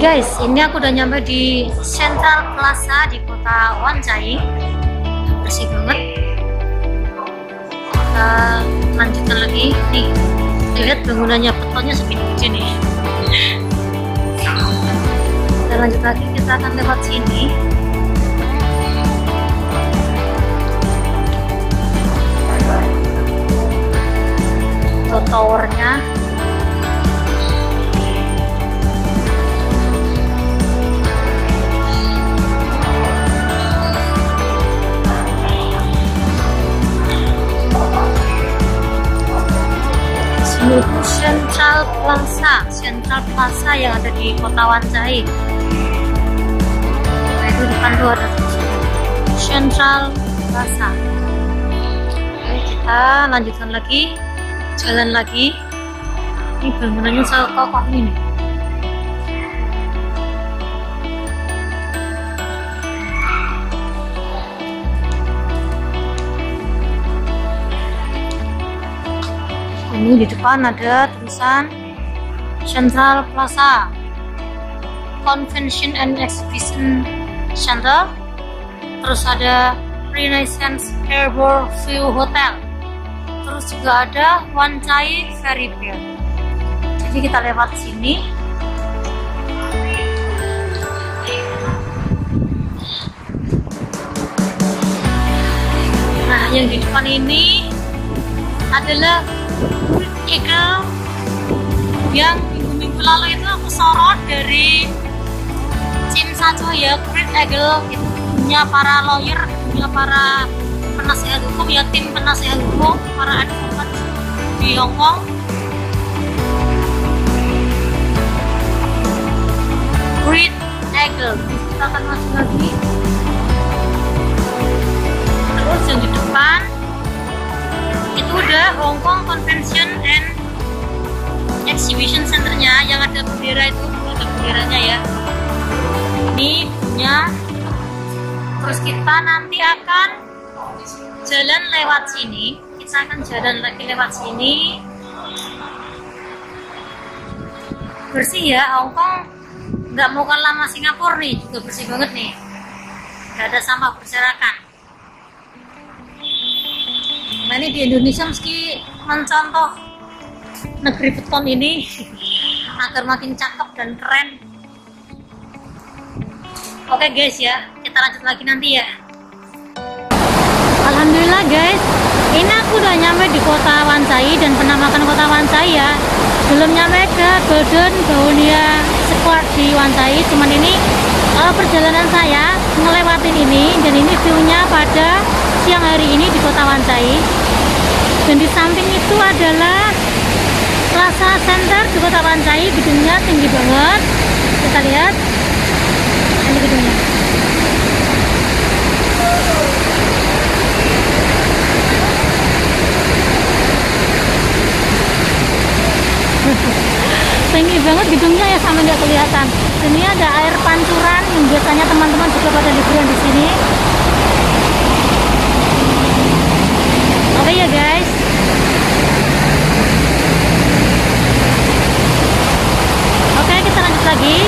guys, ini aku udah nyampe di Central Plaza di kota Wanchai. Bersih banget. Kita lanjutkan lagi nih. Lihat bangunannya, betonnya segini-gini nih. Kita lanjut lagi, kita akan lewat sini. Tuh towernya. Itu Central Plaza yang ada di kota Wanchai. Nah, itu depan tuh ada Central Plaza. Oke, kita lanjutkan lagi, jalan lagi. Ini bangunannya sangat kokoh ini. Ini di depan ada tulisan Central Plaza Convention and Exhibition Center. Terus ada Renaissance Harbour View Hotel. Terus juga ada Wanchai Ferry Pier. Jadi kita lewat sini. Nah, yang di depan ini adalah Eagle yang minggu lalu itu aku sorot dari Chin Sacho ya. Great Eagle itu punya para lawyer, punya para penasihat hukum ya, tim penasihat hukum, para advokat di Hong Kong. Great Eagle. Kita akan masuk lagi. Terus yang di depan itu udah Hong Kong Convention and Exhibition Centernya yang ada bendera itu, ada benderanya ya. Ini punya. Terus kita nanti akan jalan lewat sini. Kita akan jalan lagi lewat sini. Bersih ya, Hong Kong nggak mau kalah sama Singapura nih, juga bersih banget nih. Nggak ada sampah berserakan. Nah, ini di Indonesia meski mencontoh negeri beton ini agar makin cakep dan keren. Oke guys ya, kita lanjut lagi nanti ya. Alhamdulillah guys, ini aku udah nyampe di kota Wanchai dan penampakan kota Wanchai ya. Belum nyampe ke Golden Begonia Square di Wanchai, cuman ini perjalanan saya ngelewatin ini, dan ini view-nya pada siang hari ini di kota Wanchai. Dan di samping itu adalah Plaza Center di kota Wanchai. Gedungnya tinggi banget, kita lihat ini gedungnya. Tinggi banget gedungnya ya, sampai nggak kelihatan. Ini ada air pancuran yang biasanya teman-teman juga pada liburan di sini. Oke ya guys. Oke, kita lanjut lagi.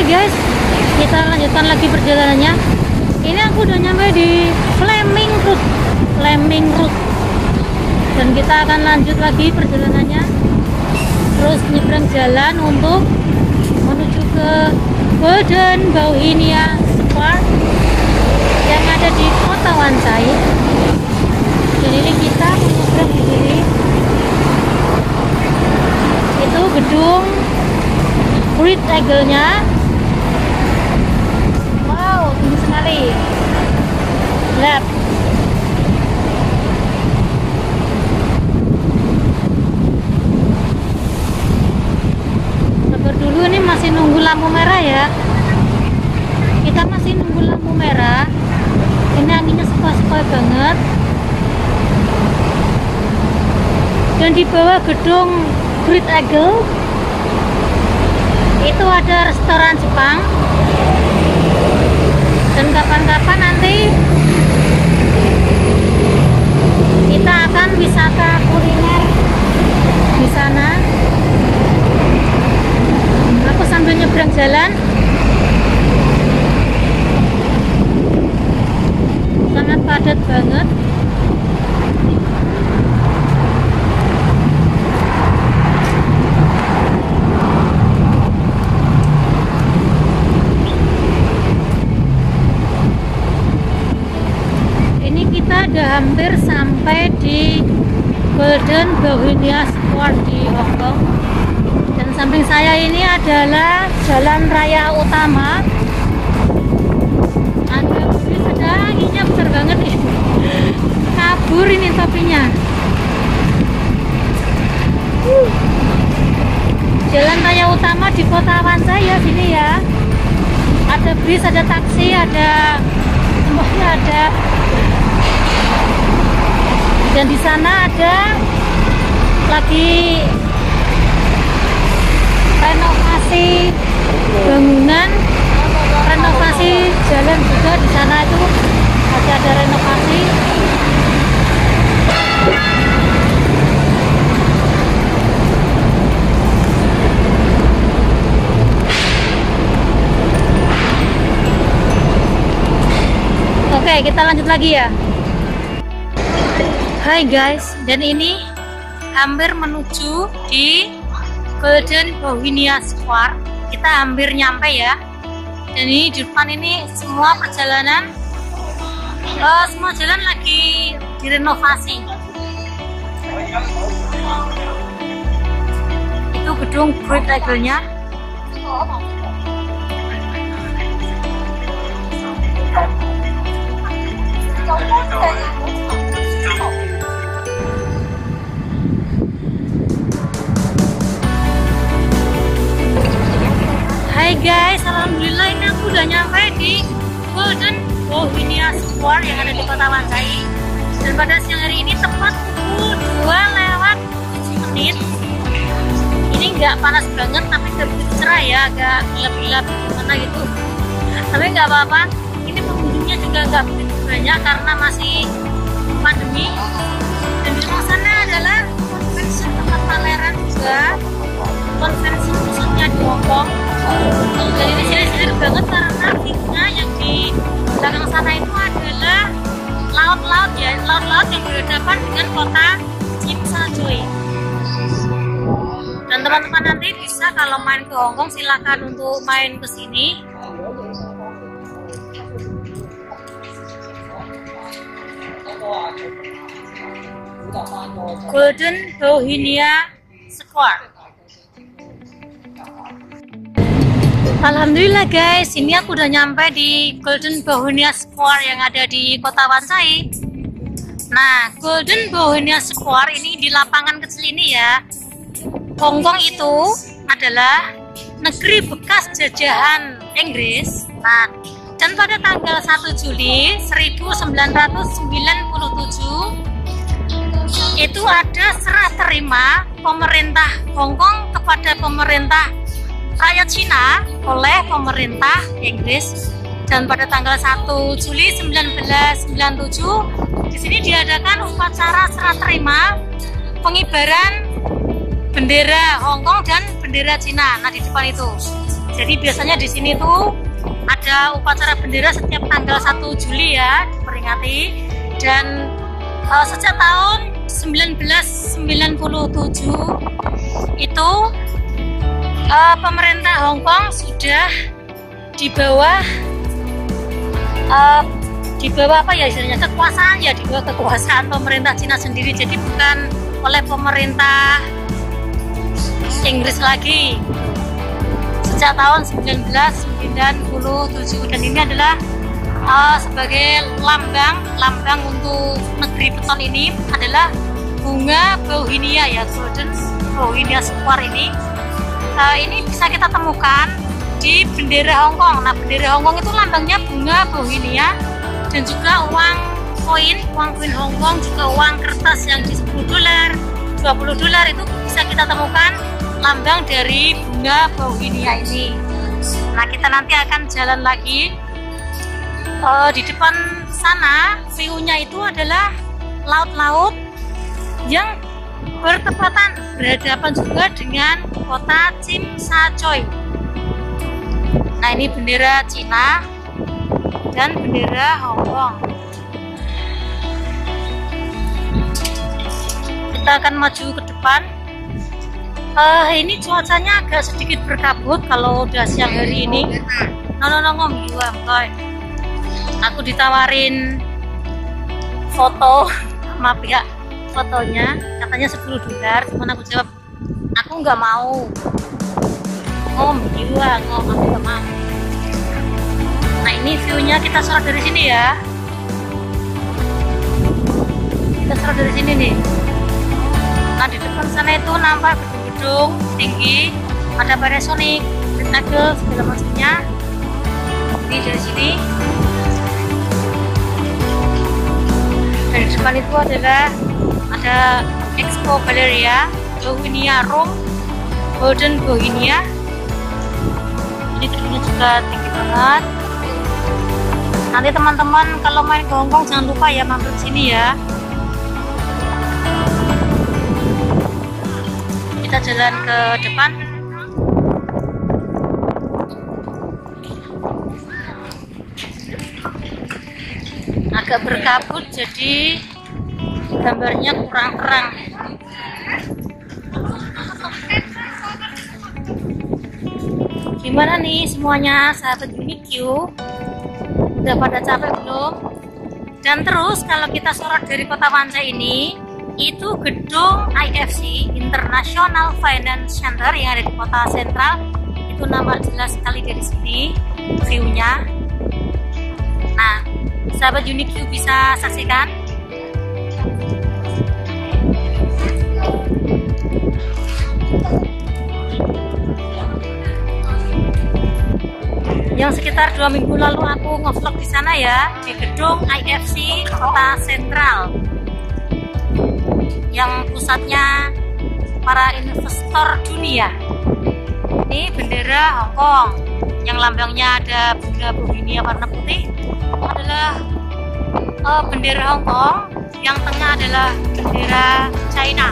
guys, kita lanjutkan lagi perjalanannya. Ini aku udah nyampe di Fleming Road, dan kita akan lanjut lagi perjalanannya, terus nyebrang jalan untuk menuju ke Golden Bauhinia Square yang ada di kota Wanchai. Dan ini kita menyeberang di sini, itu gedung Great Eagle-nya. Wow, tinggi sekali. Lihat. Sabar dulu, ini masih nunggu lampu merah ya. Kita masih nunggu lampu merah. Ini anginnya sepoi-sepoi banget. Dan di bawah gedung Great Eagle itu ada restoran Jepang, dan kapan-kapan nanti kita akan wisata kuliner di sana. Aku sambil nyebrang jalan, sangat padat banget. Udah hampir sampai di Golden Bauhinia Square di Hong Kong, dan samping saya ini adalah jalan raya utama. Ada anginnya besar banget nih, kabur ini topinya. Jalan raya utama di kota Wanchai ya, sini ya. Ada bis, ada taksi, ada semuanya ada. Dan di sana ada lagi renovasi bangunan, renovasi jalan juga di sana, itu ada renovasi. Oke, kita lanjut lagi ya. Hai guys, dan ini hampir menuju di Golden Bauhinia Square. Kita hampir nyampe ya. Dan ini di depan ini semua perjalanan, semua jalan lagi direnovasi. Itu gedung Great Eagle-nya. Hai guys, alhamdulillah ini aku udah nyampe di Golden Bauhinia Square yang ada di kota Wanchai. Dan pada siang hari ini tepat pukul 2:07. Ini nggak panas banget, tapi nggak begitu cerah ya, agak gelap-gelap gimana gitu. Tapi nggak apa-apa. Ini pengunjungnya juga nggak begitu banyak karena masih pandemi. Dan di sana adalah convention tempat pameran juga, konvensi khususnya di Hong Kong. Dan ini selir-selir banget karena view-nya yang di belakang sana itu adalah laut-laut ya, laut-laut yang berhadapan dengan kota Tsim Sha Tsui. Dan teman-teman nanti bisa kalau main ke Hong Kong silakan untuk main ke sini. Golden Bauhinia Square. Alhamdulillah guys, ini aku udah nyampe di Golden Bauhinia Square yang ada di kota Wanchai. Nah, Golden Bauhinia Square ini di lapangan kecil ini ya. Hong Kong itu adalah negeri bekas jajahan Inggris. Nah, dan pada tanggal 1 Juli 1997 itu ada serah terima pemerintah Hong Kong kepada pemerintah rakyat Cina oleh pemerintah Inggris. Dan pada tanggal 1 Juli 1997 di sini diadakan upacara serah terima pengibaran bendera Hong Kong dan bendera Cina. Nah, di depan itu Jadi biasanya di sini tuh ada upacara bendera setiap tanggal 1 Juli ya, diperingati. Dan sejak tahun 1997 itu pemerintah Hong Kong sudah di bawah apa ya istilahnya, kekuasaan ya, di bawah kekuasaan pemerintah Cina sendiri. Jadi bukan oleh pemerintah Inggris lagi sejak tahun 1997. Dan ini adalah sebagai lambang untuk negeri beton ini adalah bunga bauhinia ya, golden bauhinia square ini. Ini bisa kita temukan di bendera Hong Kong. Nah, bendera Hong Kong itu lambangnya bunga bauhinia, dan juga uang koin Hong Kong, juga uang kertas yang di 10 dolar, 20 dolar itu bisa kita temukan lambang dari bunga bauhinia ini. Nah, kita nanti akan jalan lagi. Di depan sana view-nya itu adalah laut-laut yang berhadapan juga dengan kota Tsim Sha Tsui. Nah, ini bendera Cina dan bendera Hong Kong. Kita akan maju ke depan. Ini cuacanya agak sedikit berkabut kalau udah siang hari ini. Aku ditawarin foto sama pihak fotonya, katanya 10 dolar, cuman aku jawab aku nggak mau. Aku nggak mau. Nah, ini view-nya kita sorot dari sini ya. Kita sorot dari sini nih. Nah, di depan sana itu nampak gedung-gedung tinggi, ada Panasonic, Nagel, segala macamnya. Ini dari sini. Dan di depan itu adalah ada Expo Galleria Bauhinia Room, Golden Bauhinia. Ini gedungnya juga tinggi banget. Nanti teman-teman kalau main ke Hong Kong jangan lupa ya mampir sini ya. Kita jalan ke depan. Agak berkabut jadi gambarnya kurang terang. Gimana nih semuanya sahabat UniQ? Udah pada capek belum? Dan terus kalau kita sorot dari kota Wan Chai ini, itu gedung IFC International Finance Center yang ada di kota sentral. Itu nampak jelas sekali dari sini view-nya. Nah, sahabat UniQ bisa saksikan. Yang sekitar 2 minggu lalu aku ngevlog di sana ya, di gedung IFC Kota Sentral, yang pusatnya para investor dunia. Ini bendera Hong Kong, yang lambangnya ada bunga bauhinia warna putih adalah bendera Hong Kong, yang tengah adalah bendera China.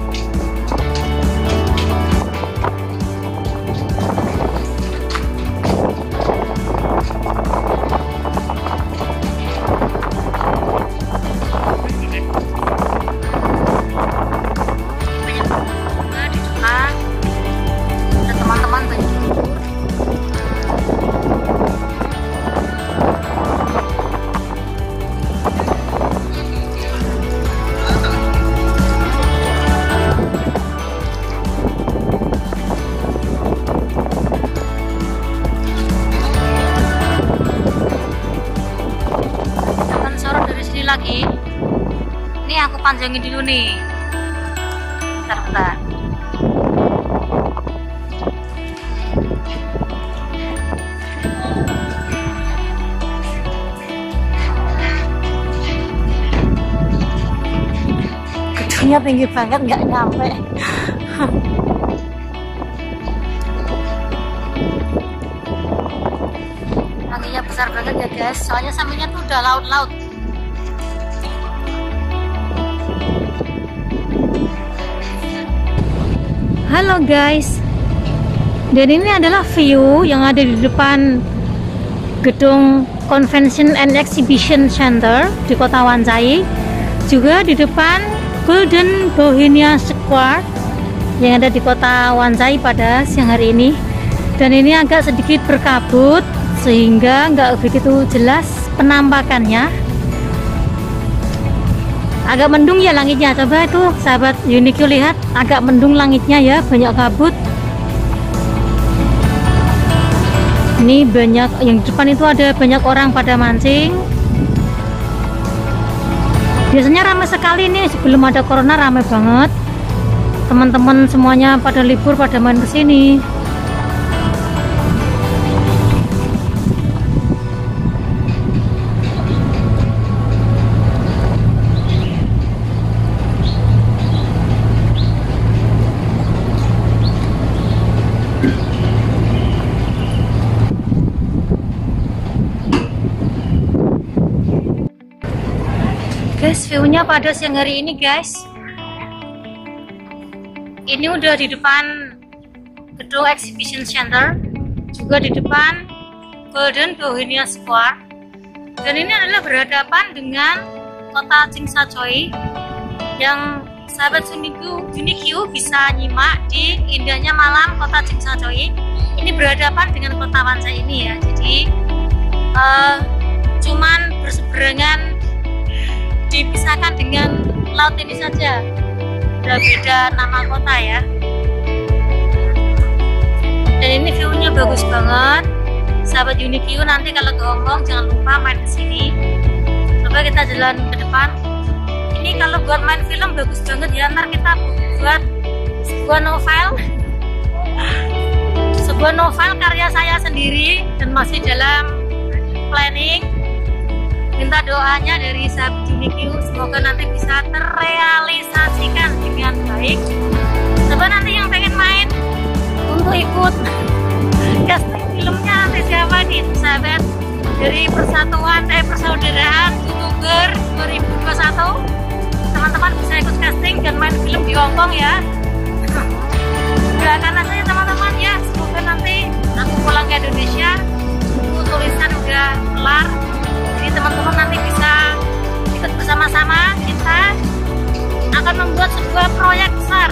Lagi ini aku panjangin dulu nih, bentar. Gedungnya tinggi banget, nggak nyampe. Anginnya besar banget ya guys, soalnya sampingnya tuh udah laut-laut. Halo guys, Dan ini adalah view yang ada di depan gedung Convention and Exhibition Center di kota Wanzai, juga di depan Golden Bohemia Square yang ada di kota Wanzai pada siang hari ini. Dan ini agak sedikit berkabut sehingga nggak begitu jelas penampakannya. Agak mendung ya langitnya, coba itu sahabat Unique lihat, agak mendung langitnya ya, banyak kabut. Ini banyak, yang di depan itu ada banyak orang pada mancing. Biasanya ramai sekali nih, sebelum ada corona ramai banget. Teman-teman semuanya pada libur, pada main ke sini. Guys, view-nya pada siang hari ini guys. Ini udah di depan gedung Exhibition Center, juga di depan Golden Bohemia Square. Dan ini adalah berhadapan dengan kota Chingsachoy yang sahabat Unique bisa nyimak di indahnya malam kota Chingsachoy. Ini berhadapan dengan kota Wanzai ini ya. Jadi cuman berseberangan, dipisahkan dengan laut ini saja, udah beda nama kota ya. Dan ini view-nya bagus banget sahabat Unique. Nanti kalau ke Hongkong jangan lupa main ke sini. Coba kita jalan ke depan. Ini kalau buat main film bagus banget ya. Ntar kita buat sebuah novel sebuah novel karya saya sendiri dan masih dalam planning. Minta doanya dari sahabat Unique, semoga nanti bisa terrealisasikan dengan baik. Coba nanti yang pengen main untuk ikut casting filmnya nanti siapa nih sahabat dari Persaudaraan YouTuber 2021. Teman-teman bisa ikut casting dan main film di Hongkong ya. Doakan saja teman-teman ya, semoga nanti aku pulang ke Indonesia buku tulisan udah kelar. Jadi teman-teman nanti bisa ikut bersama-sama, kita akan membuat sebuah proyek besar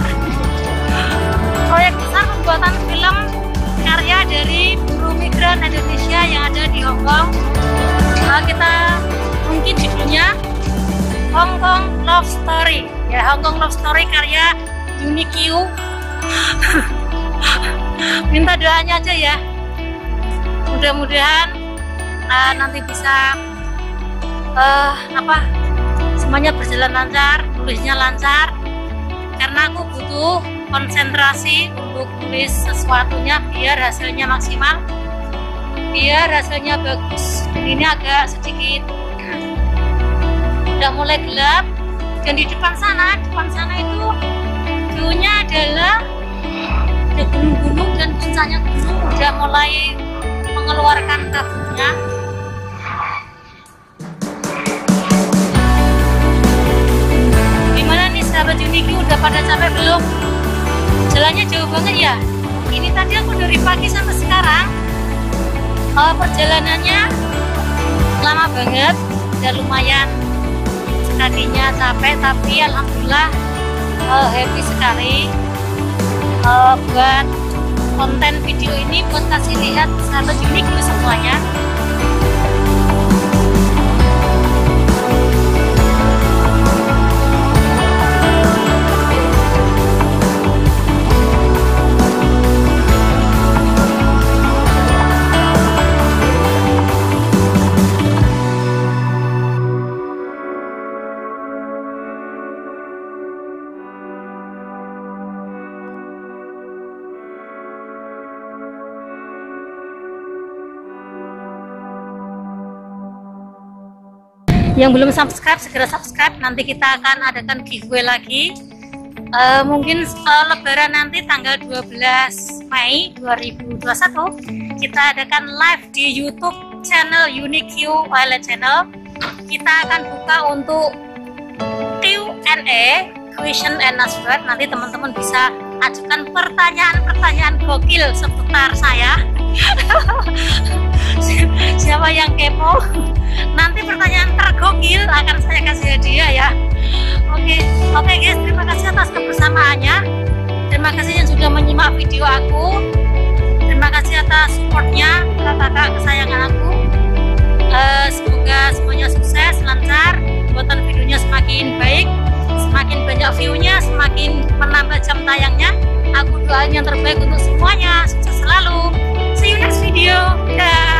pembuatan film karya dari buruh migran Indonesia yang ada di Hongkong. Kita mungkin judulnya Hong Kong Love Story ya, Hong Kong Love Story karya Unique. Minta doanya aja ya, mudah-mudahan nanti bisa semuanya berjalan lancar, tulisnya lancar, karena aku butuh konsentrasi untuk tulis sesuatunya biar hasilnya maksimal, biar hasilnya bagus. Ini agak sedikit udah mulai gelap, dan di depan sana itu view-nya adalah ada gunung-gunung dan puncaknya gunung udah mulai mengeluarkan kabutnya. Sahabat Unique udah pada capek belum? Jalannya jauh banget ya. Ini tadi aku dari pagi sampai sekarang, perjalanannya lama banget, udah lumayan kakinya capek, tapi alhamdulillah happy sekali buat konten video ini, buat kasih lihat sahabat Unique semuanya. Yang belum subscribe segera subscribe, nanti kita akan adakan giveaway lagi. Mungkin lebaran nanti tanggal 12 Mei 2021 kita adakan live di YouTube channel Unique Violet Channel. Kita akan buka untuk Q&A, question and answer. Nanti teman-teman bisa ajukan pertanyaan-pertanyaan gokil seputar saya. Siapa yang kepo, nanti pertanyaan tergokil akan saya kasih hadiah ya. Oke guys, terima kasih atas kebersamaannya. Terima kasih yang sudah menyimak video aku. Terima kasih atas supportnya kakak kesayangan aku. Semoga semuanya sukses, lancar, buatan videonya semakin baik, semakin banyak view-nya, semakin menambah jam tayangnya. Aku doain yang terbaik untuk semuanya, sukses selalu. See you next video. Dah.